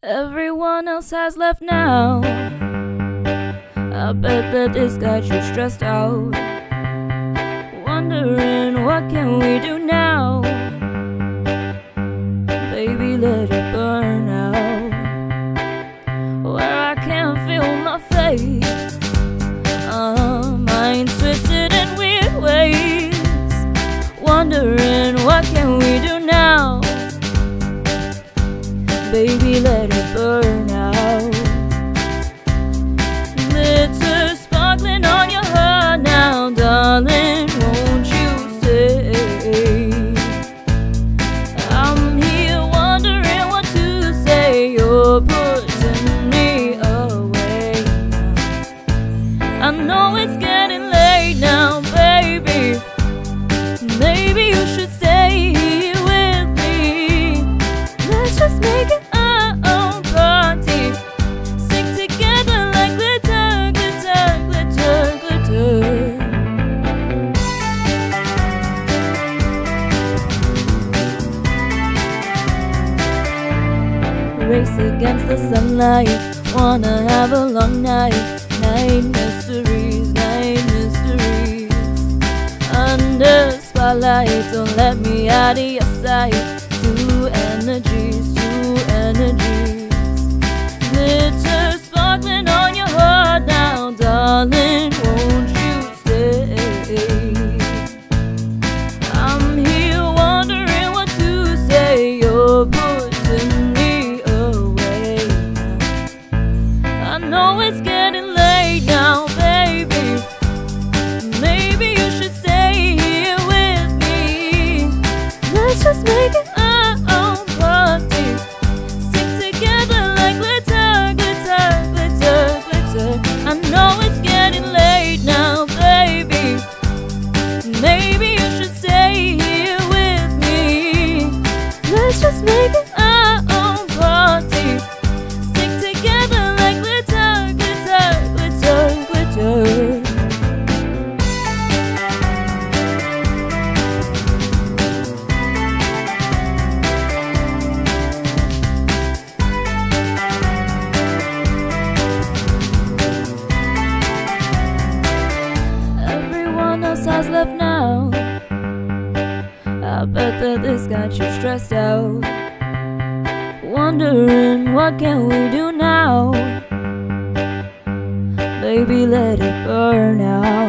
Everyone else has left now. I bet that this got you stressed out, wondering what can we do now. Baby, let it burn out, where I can't feel my face. Mind's twisted in weird ways, wondering what can we do now. Baby, let it burn out. Glitter sparkling on your heart now, darling, won't you stay? I'm here wondering what to say. You're pushing me away now. I know it's getting late now, baby. Maybe you should stay here with me. Let's just make it our own party. Stick together like glitter, glitter, glitter, glitter. Race against the sunlight, wanna have a long night. Night mysteries, night mysteries. Under spotlight, don't let me out of your sight. Two energies, two energies. Glitter sparkling on your heart now, darling, won't you stay? I'm here wondering what to say. You're pushing me away now. I know it's getting late now, baby. Maybe you should stay here with me. Let's just make it our own party. Stick together like glitter, glitter, glitter, glitter. I know it's getting late now, baby. Maybe you should stay here with me. Let's just make it our own party. Stick together like glitter, glitter, glitter, glitter. Everyone else has left now. I bet that this got you stressed out, wondering what can we do now. Baby, let it burn out.